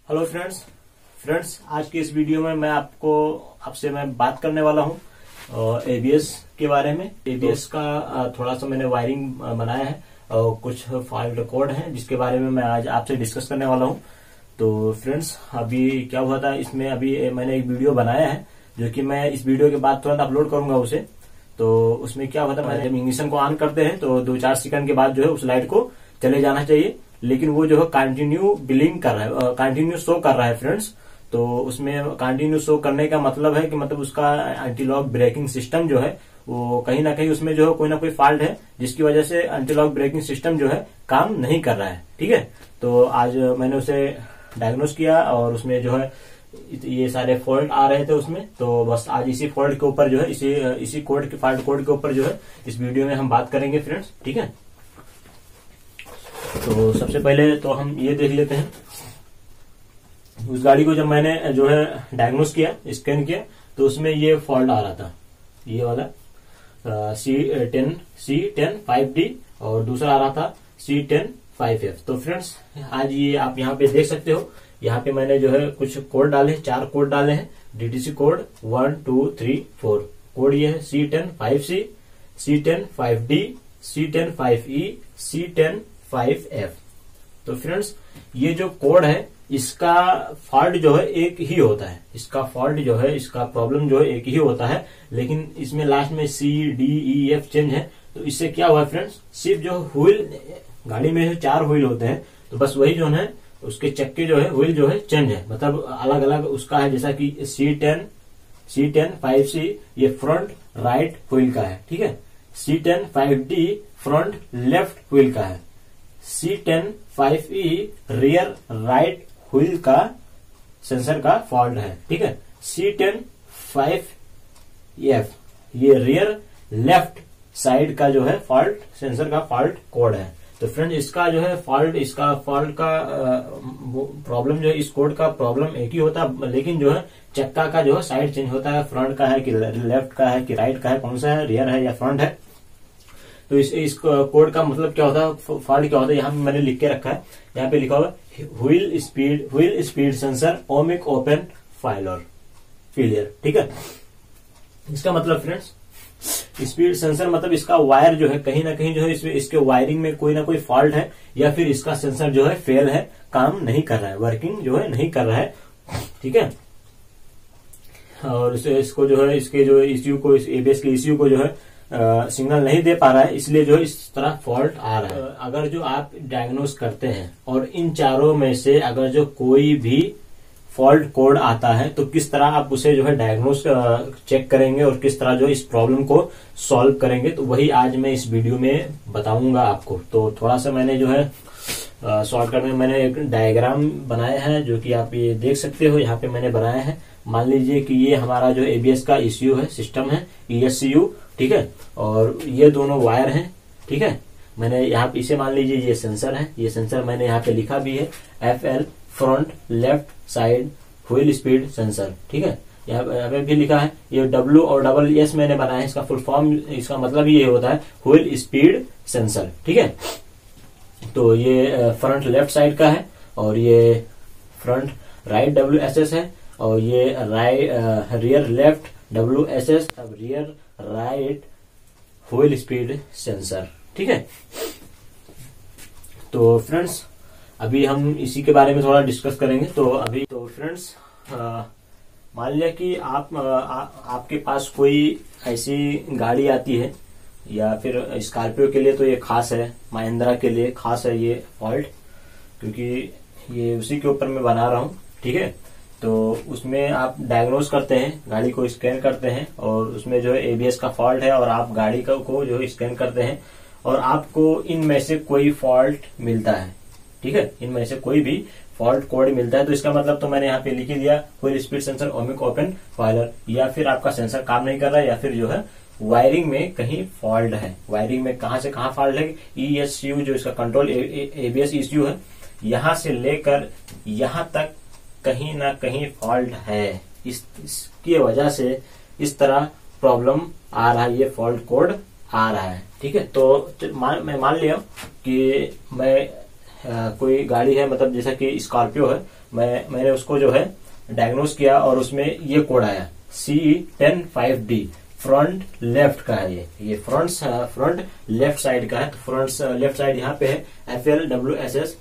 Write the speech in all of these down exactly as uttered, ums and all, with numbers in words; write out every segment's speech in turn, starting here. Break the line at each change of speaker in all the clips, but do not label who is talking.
Hello friends friends आज की इस वीडियो में मैं आपको आपसे मैं बात करने वाला हूं एबीएस के बारे में। एबीएस का थोड़ा सा मैंने वायरिंग बनाया है और कुछ फॉल्ट कोड है जिसके बारे में मैं आज आपसे डिस्कस करने वाला हूं। तो फ्रेंड्स अभी क्या हुआ था, इसमें अभी मैंने एक वीडियो बनाया है जो कि मैं इस वीडियो के बाद तुरंत अपलोड करूंगा उसे। तो उसमें क्या हुआ था, मैंने जब इग्निशन को ऑन करते हैं तो दो चार सेकंड के बाद जो है उस लाइट को चले जाना चाहिए, लेकिन वो जो है कंटिन्यू बिलिंग कर रहा है, कंटिन्यू शो कर रहा है फ्रेंड्स। तो उसमें कंटिन्यू शो करने का मतलब है कि मतलब उसका एंटी लॉक ब्रेकिंग सिस्टम जो है वो कहीं ना कहीं उसमें जो है कोई ना कोई फॉल्ट है जिसकी वजह से एंटी लॉक ब्रेकिंग सिस्टम जो है काम नहीं कर रहा है। ठीक है, तो आज मैंने उसे डायग्नोस किया और उसमें जो है ये सारे फॉल्ट आ रहे थे उसमें। तो बस आज इसी फॉल्ट के ऊपर जो है इसी इसी कोड के फॉल्ट कोड के ऊपर जो है इस वीडियो में हम बात करेंगे फ्रेंड्स। ठीक है, तो सबसे पहले तो हम ये देख लेते हैं उस गाड़ी को। जब मैंने जो है डायग्नोस किया, स्कैन किया, तो उसमें ये फॉल्ट आ रहा था, ये वाला C ten C ten five D और दूसरा आ रहा था सी टेन फाइव एफ। तो फ्रेंड्स आज ये आप यहाँ पे देख सकते हो, यहाँ पे मैंने जो है कुछ कोड डाले, चार कोड डाले हैं, DTC code one two three four. Code ये है C ten five C, C ten five D, C ten five E, C ten five F. तो फ्रेंड्स ये जो कोड है इसका फॉल्ट जो है एक ही होता है, इसका फॉल्ट जो है इसका प्रॉब्लम जो है एक ही होता है, लेकिन इसमें लास्ट में C D E F change है। तो इससे क्या हुआ फ्रेंड्स, सिर्फ जो व्हील, गाड़ी में जो चार व्हील होते हैं तो बस वही जो है उसके चक्के जो है व्हील जो है चेंज है, मतलब अलग अलग उसका है। जैसा कि C ten C ten five C ये फ्रंट राइट व्हील का है, ठीक है। C ten five D front left wheel का है। C ten five E rear right wheel का सेंसर का फॉल्ट है, ठीक है। सी टेन फाइव एफ ये रियर लेफ्ट साइड का जो है फॉल्ट सेंसर का फॉल्ट कोड है। तो फ्रेंड इसका जो है फॉल्ट, इसका फॉल्ट का प्रॉब्लम जो है, इस कोड का प्रॉब्लम एक ही होता है, लेकिन जो है चक्का का जो है साइड चेंज होता है, फ्रंट का है कि लेफ्ट का है कि राइट का है, कौन सा है, रियर है या फ्रंट है। तो इस इस कोड का मतलब क्या होता है, फॉल्ट क्या होता है, यहाँ पे मैंने लिख के रखा है। यहाँ पे लिखा हुआ wheel speed wheel speed sensor ohmic open failure failure, ठीक है। इसका मतलब फ्रेंड्स स्पीड सेंसर मतलब इसका वायर जो है कहीं ना कहीं जो है इसमें इसके वायरिंग में कोई ना कोई फॉल्ट है, या फिर इसका सेंसर जो है फेल है, काम नहीं कर रहा है, वर्किंग जो है नहीं कर रहा है, ठीक है। और इसे इसको जो है इसके जो इश्यू को, इस एबीएस के इश्यू को जो है सिग्नल नहीं दे पा रहा है, इसलिए जो इस तरह फॉल्ट आ रहा है। अगर जो आप डायग्नोस करते हैं और इन चारों में से अगर जो कोई भी फॉल्ट कोड आता है तो किस तरह आप उसे जो है डायग्नोस चेक करेंगे और किस तरह जो इस प्रॉब्लम को सॉल्व करेंगे, तो वही आज मैं इस वीडियो में बताऊंगा आपको। तो थोड़ा सा मैंने जो है शॉर्टकट में मैंने एक डायग्राम बनाया है जो कि आप ये देख सकते हो, यहाँ पे मैंने बनाया है। मान लीजिए कि ये हमारा जो एबीएस का ईसीयू है, सिस्टम है, ईएससीयू, ठीक है, और ये दोनों वायर हैं, ठीक है। मैंने यहाँ पे इसे मान लीजिए ये सेंसर है, ये सेंसर मैंने यहाँ पे लिखा भी है F L front left side wheel speed sensor, ठीक है। यहाँ पे भी लिखा है ये डब्ल्यू और डबल एस मैंने बनाया है, इसका फुल फॉर्म, इसका मतलब ये होता है व्हील स्पीड सेंसर, ठीक है। तो ये फ्रंट लेफ्ट साइड का है और ये front right W S S है, और ये right rear left W S S, अब rear right wheel speed sensor, ठीक है। तो फ्रेंड्स अभी हम इसी के बारे में थोड़ा डिस्कस करेंगे। तो अभी तो फ्रेंड्स मान लिया कि आप आ, आपके पास कोई ऐसी गाड़ी आती है, या फिर स्कॉर्पियो के लिए तो ये खास है, महिंद्रा के लिए खास है ये फॉल्ट, क्योंकि ये उसी के ऊपर मैं बना रहा हूँ, ठीक है। तो उसमें आप डायग्नोस करते हैं, गाड़ी को स्कैन करते हैं और उसमें जो है एबीएस का फॉल्ट है, और आप गाड़ी को जो है स्कैन करते हैं और आपको इनमें से कोई फॉल्ट मिलता है, ठीक है, इनमें से कोई भी फॉल्ट कोड मिलता है। तो इसका मतलब तो मैंने यहाँ पे लिख ही दिया, wheel speed sensor ohmic open failure, या फिर आपका सेंसर काम नहीं कर रहा है, या फिर जो है वायरिंग में कहीं फॉल्ट है। वायरिंग में कहां से कहां फॉल्ट है, ईएससीयू जो इसका कंट्रोल एबीएस ईसीयू है, यहां से लेकर यहां तक कहीं ना कहीं फॉल्ट है। इस, इसकी वजह से इस तरह प्रॉब्लम आ रहा है, ये फॉल्ट कोड आ रहा है, ठीक है। तो मान, मैं मान लिया कि मैं आ, कोई गाड़ी है, मतलब जैसा कि स्कॉर्पियो है, मैं मैंने उसको जो है डायग्नोस किया और उसमें ये कोड आया C E ten five D, front left का है। ये ये फ्रंट फ्रंट लेफ्ट साइड का है। तो फ्रंट लेफ्ट साइड यहाँ पे है F L W S S,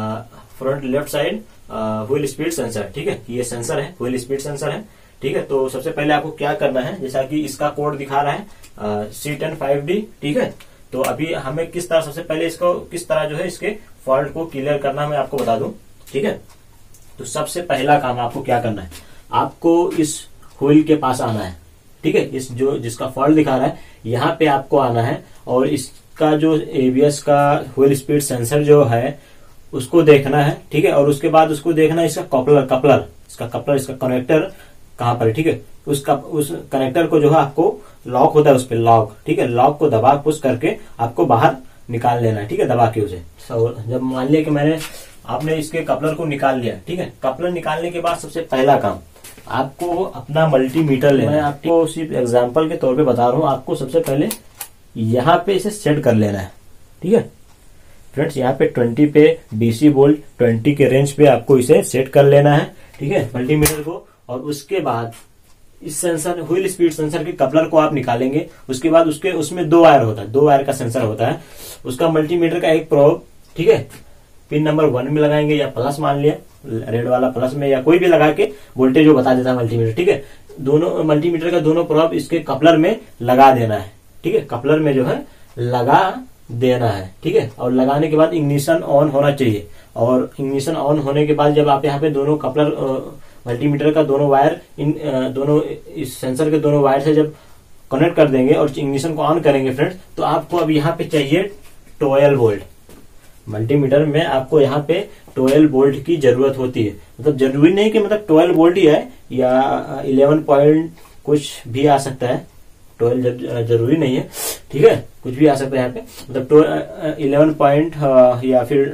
front left side wheel speed sensor. ठीक है, ये सेंसर है, व्हील स्पीड सेंसर है। ठीक है, तो सबसे पहले आपको क्या करना है, जैसा कि इसका कोड दिखा रहा है सी टेन फाइव डी। ठीक है, तो अभी हमें किस तरह, सबसे पहले इसको किस तरह जो है इसके फॉल्ट को क्लियर करना मैं आपको बता दूं। ठीक है, तो सबसे पहला काम आपको क्या करना है, आपको इस व्हील के पास आना है। ठीक है, इस जो जिसका फॉल्ट दिखा रहा है यहाँ पे आपको आना है और इसका जो एबीएस का व्हील स्पीड सेंसर जो है उसको देखना है। ठीक है, और उसके बाद उसको देखना है इसका कपलर कपलर इसका कपलर इसका कनेक्टर कहाँ पर है। ठीक है, उसका उस कनेक्टर को जो है आपको लॉक होता है उस पर लॉक। ठीक है, लॉक को दबा पुश करके आपको बाहर निकाल लेना है। ठीक है, दबा के उसे। जब मान लिया कि मैंने आपने इसके कपलर को निकाल लिया। ठीक है, कपलर निकालने के बाद सबसे पहला काम आपको अपना मल्टीमीटर लेना है। मैं आपको सिर्फ एग्जांपल के तौर पे बता रहा हूँ, आपको सबसे पहले यहाँ पे इसे सेट कर लेना है। ठीक है फ्रेंड्स, यहाँ पे ट्वेंटी पे डीसी वोल्ट ट्वेंटी के रेंज पे आपको इसे सेट कर लेना है। ठीक है, मल्टीमीटर को। और उसके बाद इस सेंसर व्हील स्पीड सेंसर के कपलर को आप निकालेंगे। उसके बाद उसके उसमें दो वायर होता है, दो वायर का सेंसर होता है। उसका मल्टीमीटर का एक प्रोब, ठीक है, पिन नंबर वन में लगाएंगे या प्लस मान लिया, रेड वाला प्लस में या कोई भी लगा के वोल्टेज वो बता देता है मल्टीमीटर। ठीक है, दोनों मल्टीमीटर का दोनों प्रोब इसके कपलर में लगा देना है। ठीक है, कपलर में जो है लगा देना है। ठीक है, और लगाने के बाद इग्निशन ऑन होना चाहिए। और इग्निशन ऑन होने के बाद जब आप यहाँ पे दोनों कपलर मल्टीमीटर का दोनों वायर इन दोनों इस सेंसर के दोनों वायर से जब कनेक्ट कर देंगे और इग्निशन को ऑन करेंगे फ्रेंड्स, तो आपको अब यहाँ पे चाहिए ट्वेल्व वोल्ट। मल्टीमीटर में आपको यहाँ पे ट्वेल्व वोल्ट की जरूरत होती है। मतलब जरूरी नहीं कि मतलब ट्वेल्व वोल्ट ही है, या इलेवन पॉइंट कुछ भी आ सकता है। ट्वेल्व जरूरी नहीं है। ठीक है, कुछ भी आ सकता है यहाँ पे, मतलब इलेवन पॉइंट या फिर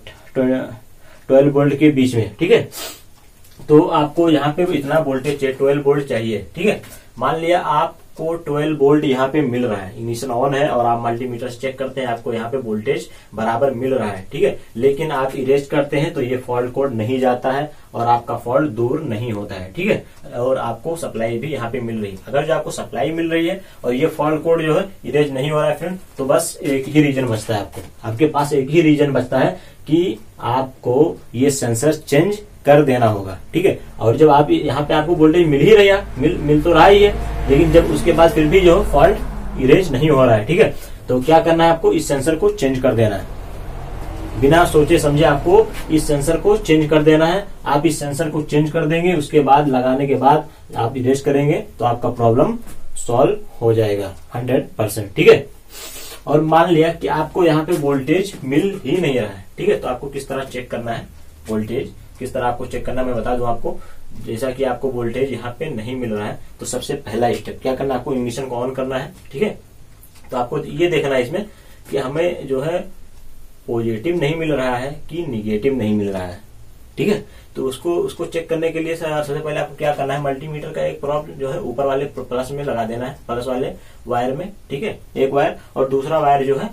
ट्वेल्व वोल्ट के बीच में। ठीक है, तो आपको यहाँ पे इतना वोल्टेज चाहिए, ट्वेल्व वोल्ट चाहिए। ठीक है, मान लिया आपको ट्वेल्व वोल्ट यहाँ पे मिल रहा है, इग्निशन ऑन है और आप मल्टीमीटर से चेक करते हैं, आपको यहाँ पे वोल्टेज बराबर मिल रहा है। ठीक है, लेकिन आप इरेज करते हैं तो ये फॉल्ट कोड नहीं जाता है और आपका फॉल्ट दूर नहीं होता है। ठीक है, और आपको सप्लाई भी यहाँ पे मिल रही है। अगर जो आपको सप्लाई मिल रही है और ये फॉल्ट कोड जो है इरेज नहीं हो रहा है फ्रेंड, तो बस एक ही रीजन बचता है। आपको आपके पास एक ही रीजन बचता है कि आपको ये सेंसर चेंज कर देना होगा। ठीक है, और जब आप यहाँ पे आपको वोल्टेज मिल ही रहा मिल मिल तो रहा ही है, लेकिन जब उसके बाद फिर भी जो फॉल्ट इरेज नहीं हो रहा है। ठीक है, तो क्या करना है, आपको इस सेंसर को चेंज कर देना है। बिना सोचे समझे आपको इस सेंसर को चेंज कर देना है। आप इस सेंसर को चेंज कर देंगे, उसके बाद लगाने के बाद आप इरेज करेंगे तो आपका प्रॉब्लम सॉल्व हो जाएगा हंड्रेड परसेंट। ठीक है, और मान लिया कि आपको यहाँ पे वोल्टेज मिल ही नहीं रहा है। ठीक है, तो आपको किस तरह चेक करना है वोल्टेज, किस तरह आपको चेक करना है मैं बता दूं आपको। जैसा कि आपको वोल्टेज यहाँ पे नहीं मिल रहा है, तो सबसे पहला स्टेप क्या करना है, आपको इग्निशन को ऑन करना है। ठीक है, तो आपको ये देखना है इसमें कि हमें जो है पॉजिटिव नहीं मिल रहा है कि निगेटिव नहीं मिल रहा है। ठीक है, तो उसको उसको चेक करने के लिए सबसे पहले आपको क्या करना है, मल्टीमीटर का एक प्रोब जो है ऊपर वाले प्लस में लगा देना है, प्लस वाले वायर में। ठीक है, एक वायर, और दूसरा वायर जो है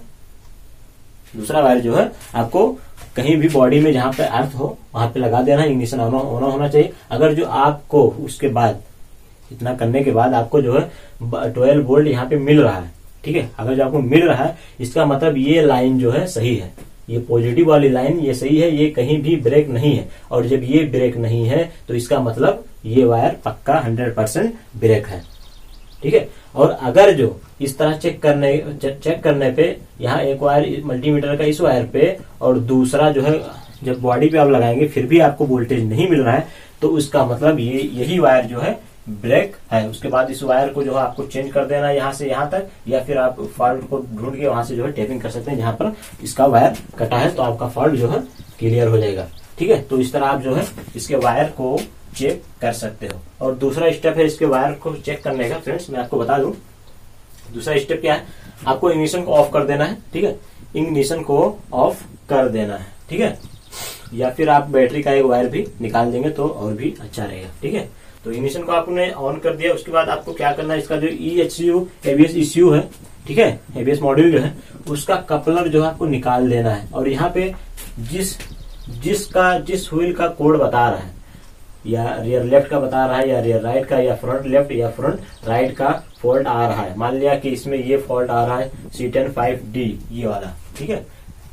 दूसरा वायर जो है आपको कहीं भी बॉडी में जहां पे अर्थ हो वहां पे लगा देना है। इग्निशन ऑन होना होना चाहिए। अगर जो आपको उसके बाद इतना करने के बाद आपको जो है ट्वेल्व वोल्ट यहाँ पे मिल रहा है, ठीक है, अगर जो आपको मिल रहा है इसका मतलब ये लाइन जो है सही है, ये पॉजिटिव वाली लाइन ये सही है, ये कहीं भी ब्रेक नहीं है। और जब ये ब्रेक नहीं है तो इसका मतलब ये वायर पक्का हंड्रेड परसेंट ब्रेक है। ठीक है, और अगर जो इस तरह चेक करने चेक करने पे यहाँ एक वायर मल्टीमीटर का इस वायर पे और दूसरा जो है जब बॉडी पे आप लगाएंगे फिर भी आपको वोल्टेज नहीं मिल रहा है, तो उसका मतलब ये यही वायर जो है ब्रेक है। उसके बाद इस वायर को जो है आपको चेंज कर देना है यहाँ से यहाँ तक, या फिर आप फॉल्ट को ढूंढ के वहां से जो है टेपिंग कर सकते हैं जहां पर इसका वायर कटा है, तो आपका फॉल्ट जो है क्लियर हो जाएगा। ठीक है, तो इस तरह आप जो है इसके वायर को चेक कर सकते हो। और दूसरा स्टेप है इसके वायर को चेक करने का फ्रेंड्स, मैं आपको बता दूं दूसरा स्टेप क्या है, आपको इग्निशन को ऑफ कर देना है। ठीक है, इग्निशन को ऑफ कर देना है। ठीक है, या फिर आप बैटरी का एक वायर भी निकाल देंगे तो और भी अच्छा रहेगा। ठीक है, तो इग्निशन को आपने ऑन कर दिया। उसके बाद आपको क्या करना है, इसका जो E H U ABS ECU है, ठीक है, एबीएस मॉड्यूल जो है उसका कपलर जो है आपको निकाल देना है। और यहाँ पे जिस जिसका जिस व्हील का कोड बता रहा है, या रियर लेफ्ट का बता रहा है, या रियर राइट का, या फ्रंट लेफ्ट या फ्रंट राइट का फॉल्ट आ रहा है। मान लिया कि इसमें ये फॉल्ट आ रहा है सी टेन फाइव डी, ये वाला, ठीक है,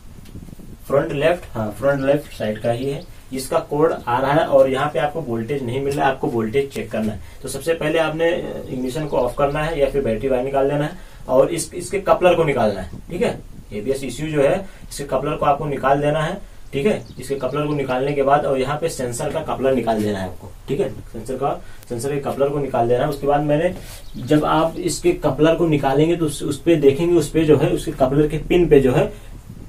फ्रंट लेफ्ट, हाँ फ्रंट लेफ्ट साइड का ही है, इसका कोड आ रहा है और यहाँ पे आपको वोल्टेज नहीं मिल रहा है, आपको वोल्टेज चेक करना है। तो सबसे पहले आपने इग्निशन को ऑफ करना है या फिर बैटरी बाहर निकाल देना है और इस इसके कपलर को निकालना है, ठीक है। एबीएस इश्यू जो है, इसके कपलर को आपको निकाल देना है, ठीक है। इसके कपलर को निकालने के बाद और यहाँ पे सेंसर का कपलर निकाल देना है आपको, ठीक है। सेंसर का सेंसर के कपलर को निकाल देना है। उसके बाद मैंने, जब आप इसके कपलर को निकालेंगे तो उस, उस पे देखेंगे, उस पे जो है उसके कपलर के पिन पे जो है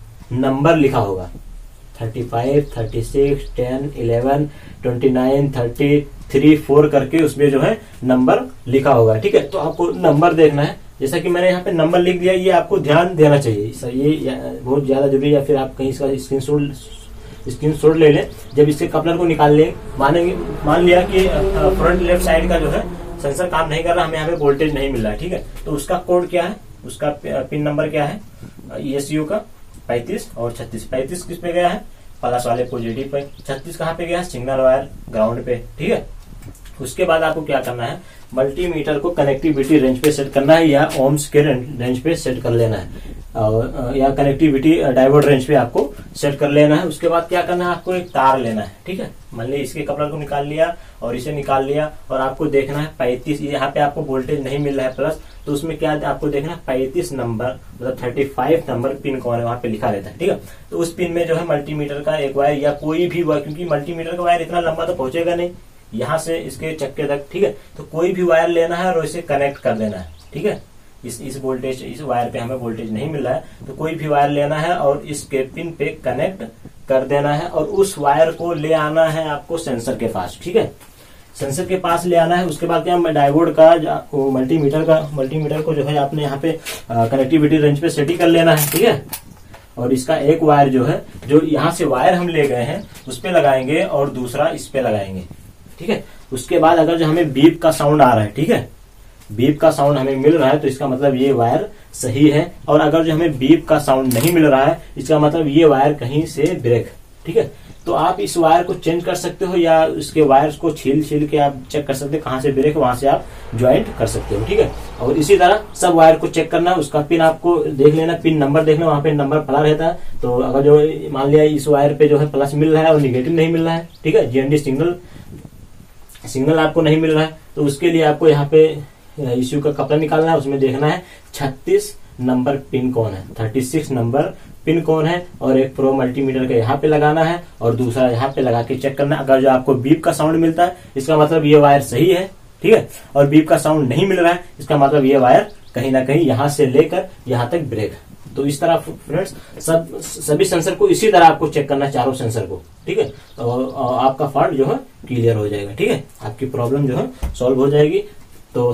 नंबर लिखा होगा, thirty five, thirty six, ten, eleven, twenty nine, thirty three, four करके उसमें जो है नंबर लिखा होगा, ठीक है। तो आपको नंबर देखना है, जैसा कि मैंने यहाँ पे नंबर लिख दिया, ये आपको ध्यान देना चाहिए, ये बहुत ज्यादा जरूरी है। या फिर आप कहीं इसका स्क्रीनशॉट स्क्रीनशॉट ले लें। जब इसके कपलर को निकाल लें, मानेंगे मान लिया कि फ्रंट लेफ्ट साइड का जो है सेंसर काम नहीं कर रहा, हमें यहाँ पे वोल्टेज नहीं मिल रहा है, ठीक है। तो उसका कोड क्या है, उसका पिन नंबर क्या है, ईएसयू का पैंतीस और छत्तीस। पैंतीस किस पे गया है, प्लस वाले पॉजिटिव पे, छत्तीस कहाँ पे गया है, सिग्नल वायर ग्राउंड पे, ठीक है। उसके बाद आपको क्या करना है, मल्टीमीटर को कनेक्टिविटी रेंज पे सेट करना है या ओम्स के रेंज पे सेट कर लेना है, और या कनेक्टिविटी डायोड रेंज पे आपको सेट कर लेना है। उसके बाद क्या करना है, आपको एक तार लेना है, ठीक है। मान लीजिए इसके कपलर को निकाल लिया और इसे निकाल लिया और आपको देखना है पैंतीस, यहाँ पे आपको वोल्टेज नहीं मिल रहा है प्लस, तो उसमें क्या आपको देखना है पैंतीस नंबर, मतलब थर्टी फाइव नंबर पिन कौन है वहां पे लिखा रहता है, ठीक है। तो उस पिन में जो है मल्टीमीटर का एक वायर या कोई भी वायर, क्योंकि मल्टीमीटर का वायर इतना लंबा तो पहुंचेगा नहीं यहाँ से इसके चक्के तक, ठीक है। तो कोई भी वायर लेना है और इसे कनेक्ट कर देना है, ठीक है। इस इस वोल्टेज इस वायर पे हमें वोल्टेज नहीं मिल रहा है, तो कोई भी वायर लेना है और इसके पिन पे कनेक्ट कर देना है और उस वायर को ले आना है आपको सेंसर के पास, ठीक है। सेंसर के पास ले आना है। उसके बाद क्या, डायोड का मल्टीमीटर का मल्टीमीटर को जो है आपने यहाँ पे कनेक्टिविटी रेंज पे सेट ही कर लेना है, ठीक है। और इसका एक वायर जो है, जो यहाँ से वायर हम ले गए हैं उस पे लगाएंगे और दूसरा इस पे लगाएंगे, ठीक है। उसके बाद अगर जो हमें बीप का साउंड आ रहा है, ठीक है, बीप का साउंड हमें मिल रहा है तो इसका मतलब ये वायर सही है। और अगर जो हमें बीप का साउंड नहीं मिल रहा है, इसका मतलब ये वायर कहीं से ब्रेक, ठीक है। तो आप इस वायर को चेंज कर सकते हो या इसके वायर्स को छील छील के आप चेक कर सकते हो कहाँ से ब्रेक, वहां से आप ज्वाइंट कर सकते हो, ठीक है। और इसी तरह सब वायर को चेक करना, उसका पिन आपको देख लेना, पिन नंबर देखना, वहां पे नंबर पड़ा रहता है। तो अगर जो मान लिया इस वायर पे जो है प्लस मिल रहा है और निगेटिव नहीं मिल रहा है, ठीक है, जीएनडी सिग्नल सिग्नल आपको नहीं मिल रहा है, तो उसके लिए आपको यहाँ पे इश्यू का कपलर निकालना है। उसमें देखना है छत्तीस नंबर पिन कौन है, छत्तीस नंबर पिन कौन है, और एक प्रो मल्टीमीटर का यहाँ पे लगाना है और दूसरा यहाँ पे लगा के चेक करना है। अगर जो आपको बीप का साउंड मिलता है इसका मतलब ये वायर सही है, ठीक है। और बीप का साउंड नहीं मिल रहा है इसका मतलब ये वायर कहीं ना कहीं यहाँ से लेकर यहाँ तक ब्रेक। तो इस तरह फ्रेंड्स सब सभी सेंसर को इसी तरह आपको चेक करना है, चारों सेंसर को, ठीक है। और आपका फॉल्ट जो है क्लियर हो जाएगा, ठीक है, आपकी प्रॉब्लम जो है सॉल्व हो जाएगी। तो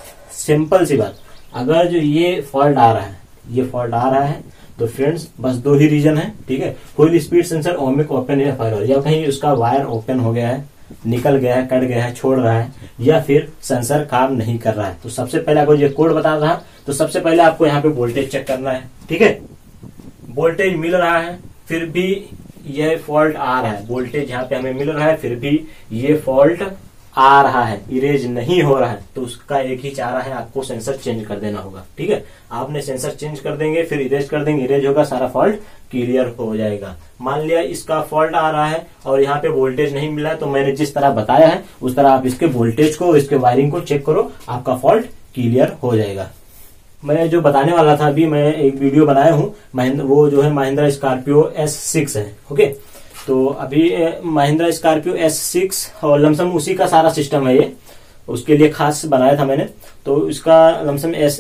सिंपल सी बात, अगर जो ये फॉल्ट आ रहा है ये फॉल्ट आ रहा है तो फ्रेंड्स बस दो ही रीजन है, ठीक है। कोई स्पीड सेंसर ओमिक ओपन या फायर, या कहीं उसका वायर ओपन हो गया है, निकल गया है, कट गया है, छोड़ रहा है, या फिर सेंसर काम नहीं कर रहा है। तो सबसे पहले आपको ये कोड बता रहा, तो सबसे पहले आपको यहाँ पे वोल्टेज चेक करना है, ठीक है। वोल्टेज मिल रहा है फिर भी ये फॉल्ट आ रहा है, वोल्टेज यहाँ पे हमें मिल रहा है फिर भी ये फॉल्ट आ रहा है, इरेज नहीं हो रहा है, तो उसका एक ही चारा है, आपको सेंसर चेंज कर देना होगा, ठीक है। आपने सेंसर चेंज कर देंगे, फिर इरेज कर देंगे, इरेज होगा, सारा फॉल्ट क्लियर हो जाएगा। मान लिया इसका फॉल्ट आ रहा है और यहाँ पे वोल्टेज नहीं मिला है, तो मैंने जिस तरह बताया है उस तरह आप इसके वोल्टेज को, इसके वायरिंग को चेक करो, आपका फॉल्ट क्लियर हो जाएगा। मैं जो बताने वाला था अभी, मैं एक वीडियो बनाया हूँ, महिंद्रा वो जो है महिंद्रा स्कॉर्पियो एस सिक्स है, ओके। तो अभी महिंद्रा स्कॉर्पियो एस सिक्स और लमसम उसी का सारा सिस्टम है ये, उसके लिए खास बनाया था मैंने। तो इसका लमसम एस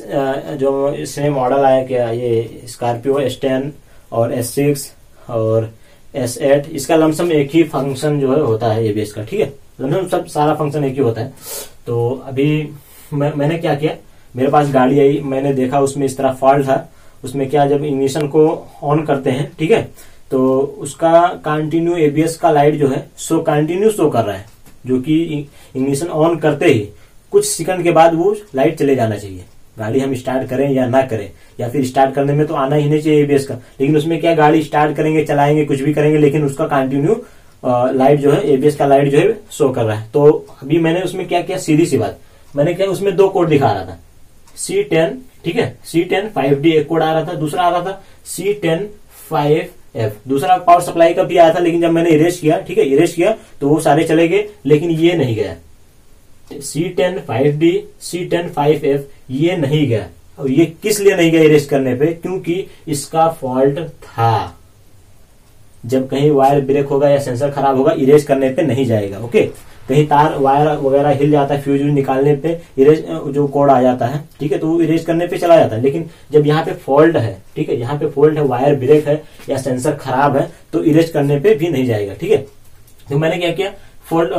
जो इसमें मॉडल आया क्या, ये स्कॉर्पियो एस टेन और एस सिक्स और एस एट, इसका लमसम एक ही फंक्शन जो है होता है एबीएस का, ठीक है। लमसम सब सारा फंक्शन एक ही होता है। तो अभी मैं, मैंने क्या किया, मेरे पास गाड़ी आई, मैंने देखा उसमें इस तरह फॉल्ट था। उसमें क्या, जब इग्निशन को ऑन करते हैं, ठीक है, तो उसका कंटिन्यू एबीएस का लाइट जो है सो कंटिन्यू शो कर रहा है, जो कि इग्निशन ऑन करते ही कुछ सेकंड के बाद वो लाइट चले जाना चाहिए, गाड़ी हम स्टार्ट करें या ना करें, या फिर स्टार्ट करने में तो आना ही नहीं चाहिए एबीएस का, लेकिन उसमें क्या गाड़ी स्टार्ट करेंगे, चलाएंगे, कुछ भी करेंगे, लेकिन उसका कंटिन्यू लाइट जो है, एबीएस का लाइट जो है शो कर रहा है। तो अभी मैंने उसमें क्या किया, सीधी सी बात, मैंने क्या उसमें दो कोड दिखा रहा था, सी टेन, ठीक है, सी टेन फाइव डी एक कोड आ रहा था, दूसरा आ रहा था सी टेन फाइव एफ, दूसरा पावर सप्लाई का भी आया था, लेकिन जब मैंने इरेज किया, ठीक है, इरेज किया तो वो सारे चले गए, लेकिन ये नहीं गया, C ten five D, C ten five F ये नहीं गया। और ये किस लिए नहीं गया इरेज करने पे, क्योंकि इसका फॉल्ट था। जब कहीं वायर ब्रेक होगा या सेंसर खराब होगा, इरेज करने पे नहीं जाएगा। ओके, कहीं तार वायर वगैरह हिल जाता है, फ्यूज निकालने पे इरेज जो कोड आ जाता है, ठीक है, तो वो इरेज करने पे चला जाता है। लेकिन जब यहाँ पे फॉल्ट है, ठीक है, यहाँ पे फॉल्ट है, वायर ब्रेक है या सेंसर खराब है, तो इरेज करने पे भी नहीं जाएगा। ठीक है, तो मैंने क्या किया, फोल्ड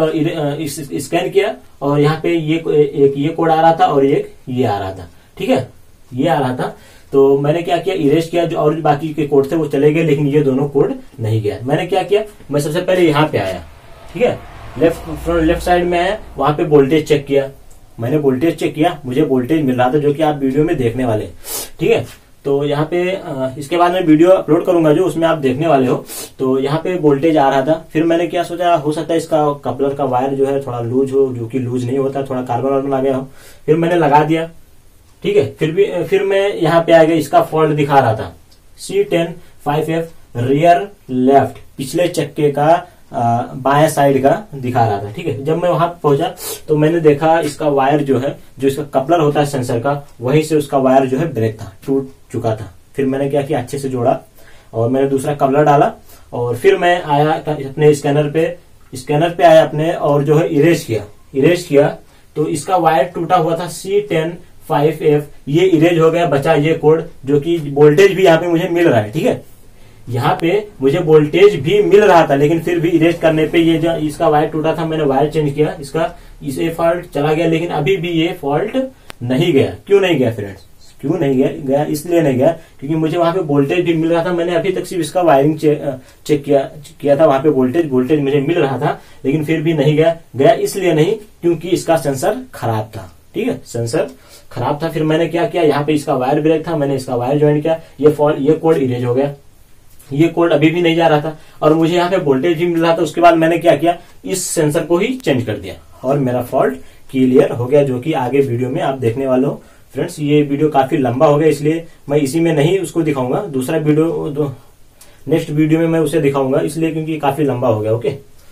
स्कैन किया और यहाँ पे ये एक ये कोड आ रहा था और एक ये आ रहा था, ठीक है, ये आ रहा था। तो मैंने क्या किया, इरेज किया, जो और बाकी के कोड थे वो चले गए, लेकिन ये दोनों कोड नहीं गया। मैंने क्या किया, मैं सबसे पहले यहाँ पे आया, ठीक है, लेफ्ट फ्रंट लेफ्ट साइड में आया, वहां पे वोल्टेज चेक किया, मैंने वोल्टेज चेक किया, मुझे वोल्टेज मिल रहा था, जो कि आप वीडियो में देखने वाले, ठीक है। तो यहाँ पे इसके बाद मैं वीडियो अपलोड करूंगा जो उसमें आप देखने वाले हो। तो यहाँ पे वोल्टेज आ रहा था। फिर मैंने क्या सोचा, हो सकता है इसका कपलर का वायर जो है थोड़ा लूज हो, जो कि लूज नहीं होता, थोड़ा कार्बन वार्बन आ गया हो। फिर मैंने लगा दिया, ठीक है। फिर भी फिर मैं यहाँ पे आ गया, इसका फॉल्ट दिखा रहा था C ten five F rear left, पिछले चक्के का बाएं साइड का दिखा रहा था, ठीक है। जब मैं वहां पहुंचा तो मैंने देखा इसका वायर जो है, जो इसका कपलर होता है सेंसर का, वहीं से उसका वायर जो है ब्रेक था, टूट चुका था। फिर मैंने क्या किया, अच्छे से जोड़ा और मैंने दूसरा कपलर डाला और फिर मैं आया अपने स्कैनर पे, स्कैनर पे आया अपने और जो है इरेज किया, इरेज किया तो इसका वायर टूटा हुआ था सी टेन फाइव एफ, ये इरेज हो गया, बचा ये कोड, जो कि वोल्टेज भी यहाँ पे मुझे मिल रहा है, ठीक है। यहाँ पे मुझे वोल्टेज भी मिल रहा था, लेकिन फिर भी इरेज करने पे ये जो इसका वायर टूटा था, मैंने वायर चेंज किया, इसका इसे फॉल्ट चला गया, लेकिन अभी भी ये फॉल्ट नहीं गया। क्यों नहीं गया फ्रेंड्स, क्यों नहीं गया, गया इसलिए नहीं गया क्योंकि मुझे वहां पे वोल्टेज भी मिल रहा था। मैंने अभी तक सिर्फ इसका वायरिंग चे, चेक किया किया था, वहां पे वोल्टेज वोल्टेज मुझे मिल रहा था, लेकिन फिर भी नहीं गया। गया इसलिए नहीं क्योंकि इसका सेंसर खराब था, ठीक है, सेंसर खराब था। फिर मैंने क्या किया, यहाँ पे इसका वायर ब्रेक था, मैंने इसका वायर ज्वाइन किया, ये फॉल्ट ये कोड इरेज हो गया, ये कोड अभी भी नहीं जा रहा था और मुझे यहाँ पे वोल्टेज भी मिल रहा था। उसके बाद मैंने क्या किया, इस सेंसर को ही चेंज कर दिया और मेरा फॉल्ट क्लियर हो गया, जो कि आगे वीडियो में आप देखने वाले हो। फ्रेंड्स ये वीडियो काफी लंबा हो गया, इसलिए मैं इसी में नहीं उसको दिखाऊंगा, दूसरा वीडियो दो, नेक्स्ट वीडियो में मैं उसे दिखाऊंगा, इसलिए क्योंकि काफी लंबा हो गया। ओके,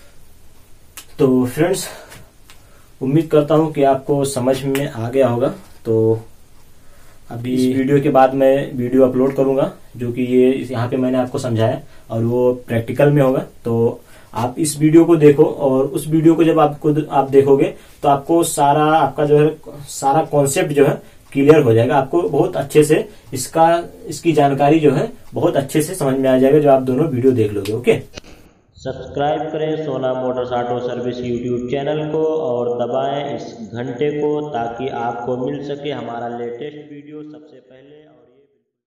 तो फ्रेंड्स उम्मीद करता हूं कि आपको समझ में आ गया होगा। तो अभी इस वीडियो के बाद मैं वीडियो अपलोड करूंगा, जो कि ये यहाँ पे मैंने आपको समझाया और वो प्रैक्टिकल में होगा। तो आप इस वीडियो को देखो और उस वीडियो को जब आपको आप देखोगे तो आपको सारा आपका जो है सारा कॉन्सेप्ट जो है क्लियर हो जाएगा। आपको बहुत अच्छे से इसका इसकी जानकारी जो है बहुत अच्छे से समझ में आ जाएगा, जो आप दोनों वीडियो देख लोगे। ओके,
सब्सक्राइब करें Sona motors auto service YouTube channel को और दबाएं इस घंटे को, ताकि आपको मिल सके हमारा लेटेस्ट वीडियो।